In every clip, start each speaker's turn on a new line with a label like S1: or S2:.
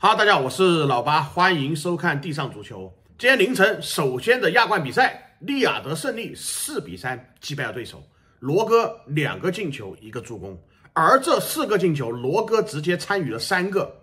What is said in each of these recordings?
S1: 哈喽，大家好，我是老八，欢迎收看地上足球。今天凌晨首先的亚冠比赛，利雅得胜利4-3击败了对手，罗哥2个进球1个助攻，而这4个进球，罗哥直接参与了3个，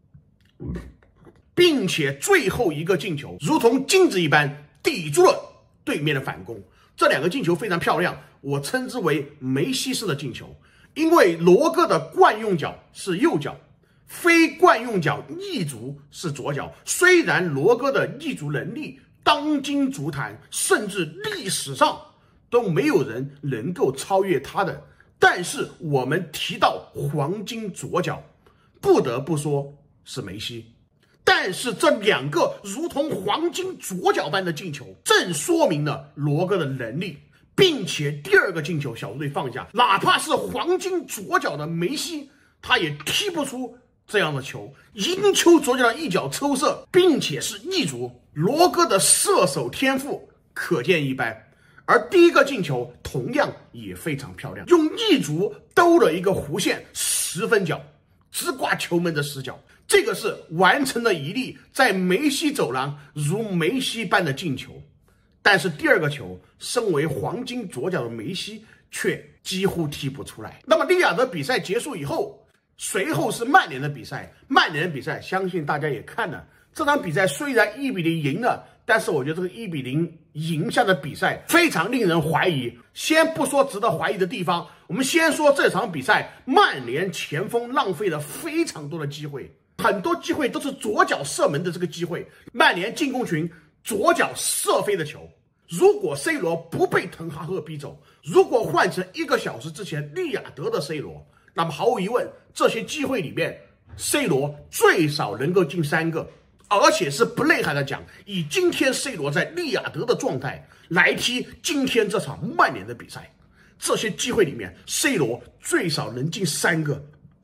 S1: 并且最后1个进球如同镜子一般抵住了对面的反攻。这2个进球非常漂亮，我称之为梅西式的进球，因为罗哥的惯用脚是右脚，非惯用脚逆足是左脚。虽然罗哥的逆足能力当今足坛甚至历史上都没有人能够超越他的，但是我们提到黄金左脚，不得不说是梅西。但是这2个如同黄金左脚般的进球，正说明了罗哥的能力，并且第2个进球小猪队放下，哪怕是黄金左脚的梅西，他也踢不出这样的球，迎球左脚的一脚抽射，并且是逆足，罗哥的射手天赋可见一斑。而第1个进球同样也非常漂亮，用逆足兜了一个弧线10分角，直挂球门的死角。这个是完成了一粒在梅西走廊如梅西般的进球。但是第2个球，身为黄金左脚的梅西却几乎踢不出来。那么利雅得比赛结束以后，随后是曼联的比赛。曼联的比赛相信大家也看了，这场比赛虽然1-0赢了，但是我觉得这个1-0赢下的比赛非常令人怀疑。先不说值得怀疑的地方，我们先说这场比赛曼联前锋浪费了非常多的机会，很多机会都是左脚射门的这个机会，曼联进攻群左脚射飞的球。如果 C 罗不被滕哈赫逼走，如果换成1个小时之前利雅得的 C 罗，那么毫无疑问，这些机会里面 C 罗最少能够进3个，而且是不内涵的讲，以今天 C 罗在利雅得的状态来踢今天这场曼联的比赛，这些机会里面 C 罗最少能进3个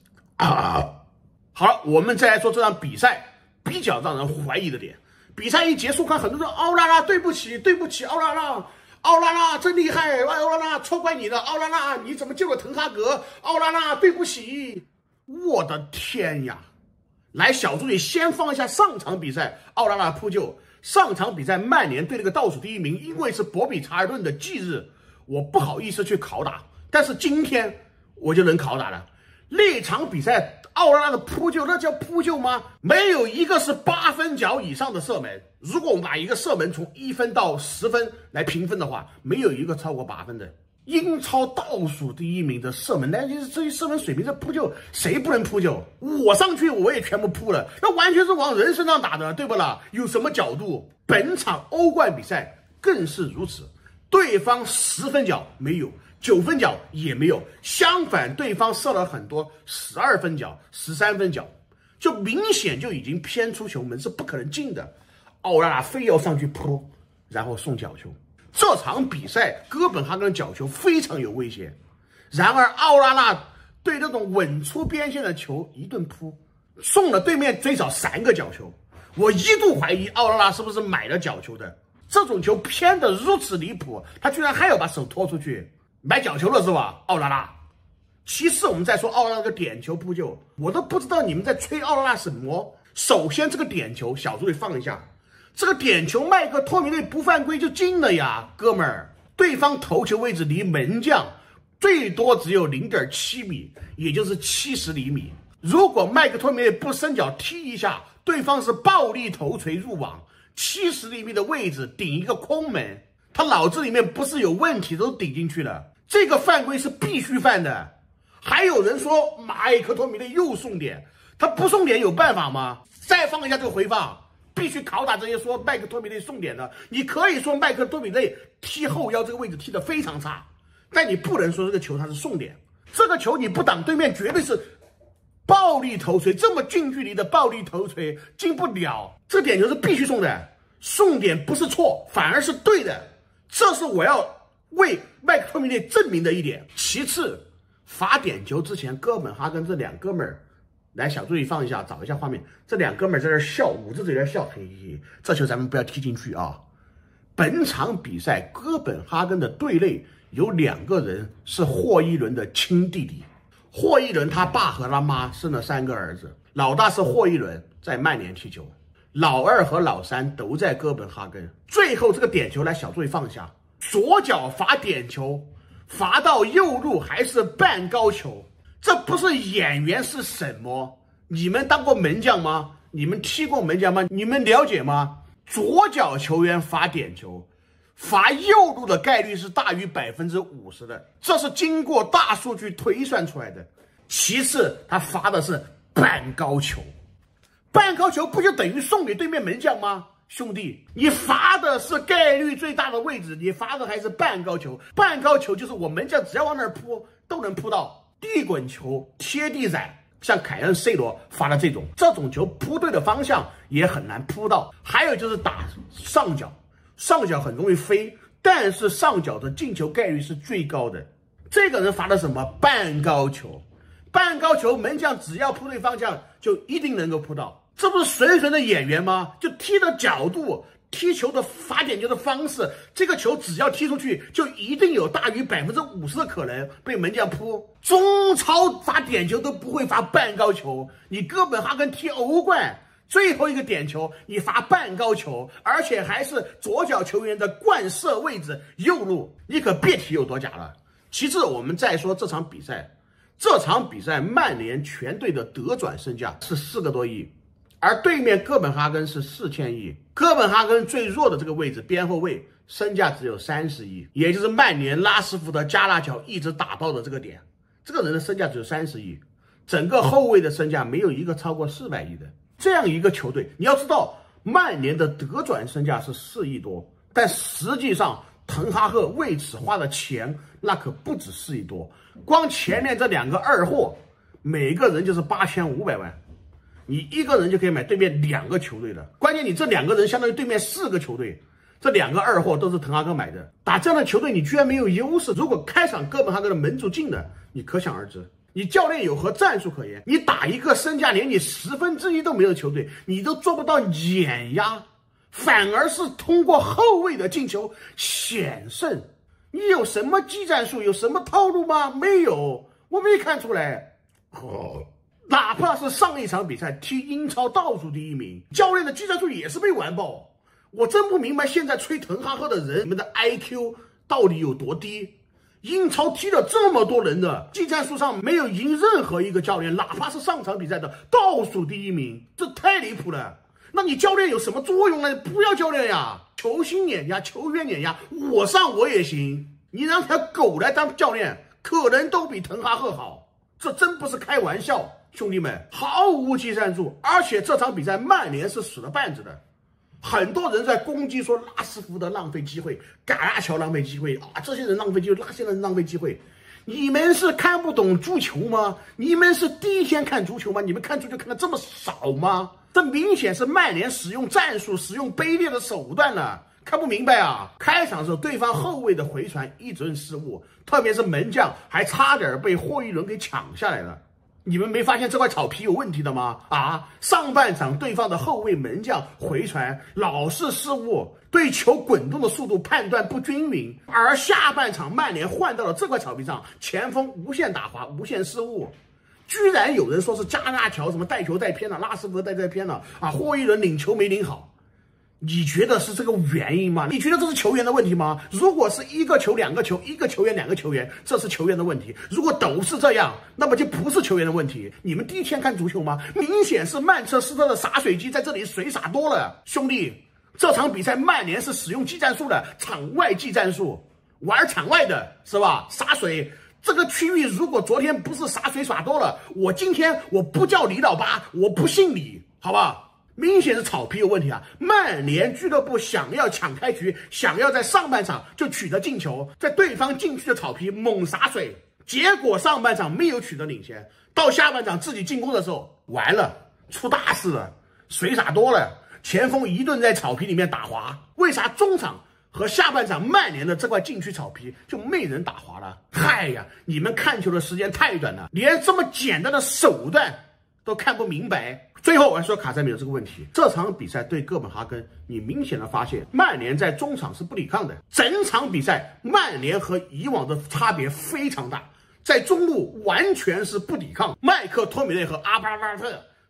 S1: 好了，我们再来说这场比赛比较让人怀疑的点。比赛一结束，看很多人说奥拉拉对不起奥拉拉，奥拉拉真厉害，奥拉拉错怪你了，奥拉拉你怎么救了滕哈格，奥拉拉对不起。我的天呀！来，小助理先放一下上场比赛奥拉拉扑救。上场比赛曼联对那个倒数第1名，因为是博比查尔顿的忌日，我不好意思去拷打，但是今天我就能拷打了。那场比赛奥拉拉的扑救，那叫扑救吗？没有一个是8分角以上的射门。如果我们把一个射门从1分到10分来评分的话，没有一个超过8分的。英超倒数第1名的射门，那就是这些射门水平，这扑救谁不能扑救？我上去我也全部扑了，那完全是往人身上打的，对不啦？有什么角度？本场欧冠比赛更是如此，对方10分角没有，9分角也没有，相反对方射了很多12分角、13分角，就明显就已经偏出球门，是不可能进的。奥拉拉非要上去扑，然后送角球。这场比赛哥本哈根的角球非常有威胁，然而奥拉拉对那种稳出边线的球一顿扑，送了对面最少3个角球。我一度怀疑奥拉拉是不是买了角球的，这种球偏得如此离谱，他居然还要把手拖出去买角球了是吧？奥拉拉。其次我们再说奥拉拉的点球扑救，我都不知道你们在吹奥拉拉什么。首先这个点球小助理放一下，这个点球麦克托米内不犯规就进了呀，哥们儿，对方头球位置离门将最多只有 0.7 米，也就是70厘米。如果麦克托米内不伸脚踢一下，对方是暴力头锤入网，70厘米的位置顶一个空门，他脑子里面不是有问题都顶进去了，这个犯规是必须犯的。还有人说麦克托米内又送点，他不送点有办法吗？再放一下这个回放，必须拷打这些说麦克托米内送点的。你可以说麦克托米内踢后腰这个位置踢得非常差，但你不能说这个球他是送点。这个球你不挡对面绝对是暴力头锤，这么近距离的暴力头锤进不了，这点球是必须送的。送点不是错，反而是对的，这是我要为麦克托米内证明的一点。其次，罚点球之前，哥本哈根这2哥们儿，来小助理放一下，找一下画面，这2哥们儿在这笑，捂着嘴在笑，嘿嘿，这球咱们不要踢进去啊。本场比赛哥本哈根的队内有2个人是霍伊伦的亲弟弟，霍伊伦他爸和他妈生了3个儿子， 老大是霍伊伦在曼联踢球，老二和老三都在哥本哈根。最后这个点球来小队放下，左脚罚点球，罚到右路还是半高球，这不是演员是什么？你们当过门将吗？你们踢过门将吗？你们了解吗？左脚球员罚点球，罚右路的概率是大于50%的，这是经过大数据推算出来的。其次，他罚的是半高球，半高球不就等于送给对面门将吗？兄弟，你罚的是概率最大的位置，你罚的还是半高球。半高球就是我门将只要往那儿扑都能扑到。地滚球、贴地斩，像凯恩、C 罗罚的这种球扑对的方向也很难扑到。还有就是打上脚，上脚很容易飞，但是上脚的进球概率是最高的。这个人罚的什么？半高球。半高球，门将只要扑对方向，就一定能够扑到。这不是纯纯的演员吗？就踢的角度、踢球的罚点球的方式，这个球只要踢出去，就一定有大于50%的可能被门将扑。中超罚点球都不会罚半高球，你哥本哈根踢欧冠最后一个点球，你罚半高球，而且还是左脚球员的惯射位置右路，你可别提有多假了。其次，我们再说这场比赛。这场比赛，曼联全队的得转身价是4个多亿，而对面哥本哈根是4000亿。哥本哈根最弱的这个位置边后卫身价只有30亿，也就是曼联拉什福德加拉乔一直打爆的这个点，这个人的身价只有30亿，整个后卫的身价没有一个超过400亿的。这样一个球队，你要知道，曼联的得转身价是4亿多，但实际上滕哈赫为此花的钱那可不止4亿多，光前面这2个二货，每个人就是8500万，你一个人就可以买对面2个球队了。关键你这2个人相当于对面4个球队，这2个二货都是滕哈赫买的。打这样的球队，你居然没有优势。如果开场哥本哈根的门柱进了，你可想而知，你教练有何战术可言？你打一个身价连你1/10都没有的球队，你都做不到碾压，反而是通过后卫的进球险胜。你有什么技战术，有什么套路吗？没有，我没看出来。哪怕是上一场比赛踢英超倒数第1名，教练的技战术也是被完爆。我真不明白现在吹滕哈赫的人，你们的 IQ 到底有多低？英超踢了这么多人的技战术上没有赢任何一个教练，哪怕是上场比赛的倒数第1名，这太离谱了。那你教练有什么作用呢？不要教练呀，球星碾压，球员碾压，我上我也行。你让条狗来当教练，可能都比滕哈赫好，这真不是开玩笑，兄弟们，毫无技战术。而且这场比赛曼联是死了绊子的，很多人在攻击说拉什福德浪费机会，嘎拉乔浪费机会啊，这些人浪费机会，那些人浪费机会。你们是看不懂足球吗？你们是第一天看足球吗？你们看足球看的这么少吗？这明显是曼联使用战术、使用卑劣的手段了，看不明白啊！开场时候对方后卫的回传一准失误，特别是门将还差点被霍伊伦给抢下来了。你们没发现这块草皮有问题的吗？上半场对方的后卫门将回传老是失误，对球滚动的速度判断不均匀，而下半场曼联换到了这块草皮上，前锋无限打滑、无限失误。居然有人说是加纳乔什么带球带偏了，拉什福德带偏了霍伊伦领球没领好。你觉得是这个原因吗？你觉得这是球员的问题吗？如果是1个球2个球，1个球员2个球员，这是球员的问题。如果都是这样，那么就不是球员的问题。你们第一天看足球吗？明显是曼彻斯特的洒水机在这里水洒多了。兄弟，这场比赛曼联是使用技战术的，场外技战术，玩场外的是吧？洒水。这个区域如果昨天不是洒水洒多了，我今天我不叫李老八，我不姓李，好吧？明显是草皮有问题啊！曼联俱乐部想要抢开局，想要在上半场就取得进球，在对方禁区的草皮猛洒水，结果上半场没有取得领先，到下半场自己进攻的时候，完了，出大事了，水洒多了，前锋一顿在草皮里面打滑。为啥中场和下半场曼联的这块禁区草皮就没人打滑了？嗨呀，你们看球的时间太短了，连这么简单的手段都看不明白。最后我还说卡塞米罗这个问题，这场比赛对哥本哈根，你明显的发现曼联在中场是不抵抗的，整场比赛曼联和以往的差别非常大，在中路完全是不抵抗。麦克托米内和阿巴拉特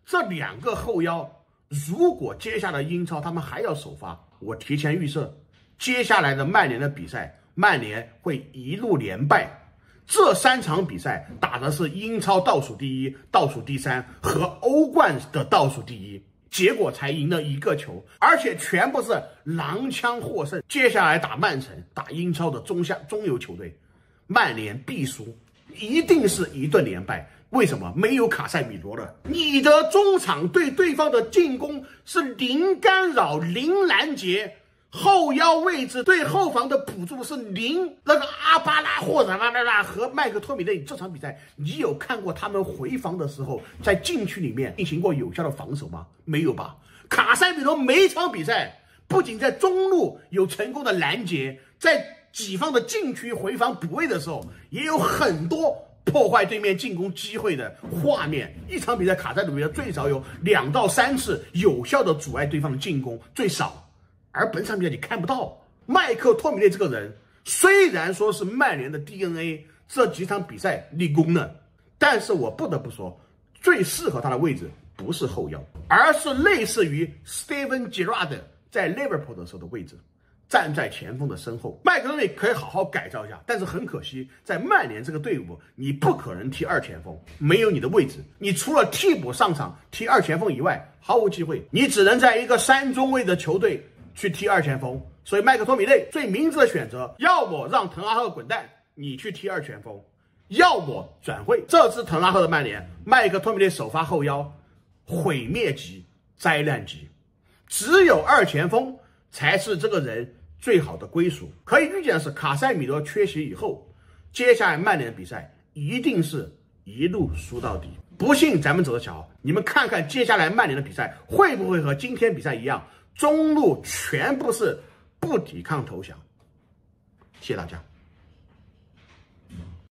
S1: 这2个后腰，如果接下来英超他们还要首发，我提前预测，接下来的曼联的比赛，曼联会一路连败。这3场比赛打的是英超倒数第1、倒数第3和欧冠的倒数第1，结果才赢了1个球，而且全部是狼枪获胜。接下来打曼城，打英超的中游球队，曼联必输，一定是一顿连败。为什么？没有卡塞米罗了，你的中场对对方的进攻是零干扰、零拦截。后腰位置对后防的补助是0，那个阿巴拉或者和麦克托米内这场比赛，你有看过他们回防的时候在禁区里面进行过有效的防守吗？没有吧？卡塞米罗每场比赛不仅在中路有成功的拦截，在己方的禁区回防补位的时候，也有很多破坏对面进攻机会的画面。一场比赛卡塞米罗最少有2到3次有效的阻碍对方的进攻，最少。而本场比赛你看不到麦克托米内这个人，虽然说是曼联的 DNA， 这几场比赛立功了，但是我不得不说，最适合他的位置不是后腰，而是类似于 Steven Gerrard 在 Liverpool 的时候的位置，站在前锋的身后。麦克托米内可以好好改造一下，但是很可惜，在曼联这个队伍，你不可能踢2前锋，没有你的位置，你除了替补上场踢2前锋以外，毫无机会，你只能在一个3中卫的球队去踢2前锋。所以麦克托米内最明智的选择，要么让滕哈赫滚蛋，你去踢2前锋，要么转会。这支滕哈赫的曼联，麦克托米内首发后腰，毁灭级、灾难级，只有2前锋才是这个人最好的归属。可以预见的是，卡塞米罗缺席以后，接下来曼联的比赛一定是一路输到底。不信咱们走着瞧，你们看看接下来曼联的比赛会不会和今天比赛一样，中路全部是不抵抗投降。谢谢大家。